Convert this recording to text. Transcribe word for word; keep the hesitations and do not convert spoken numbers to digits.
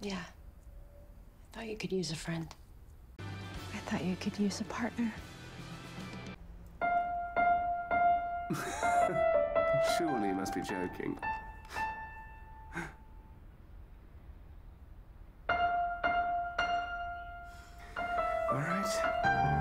Yeah. I thought you could use a friend. I thought you could use a partner. Surely you must be joking. All right.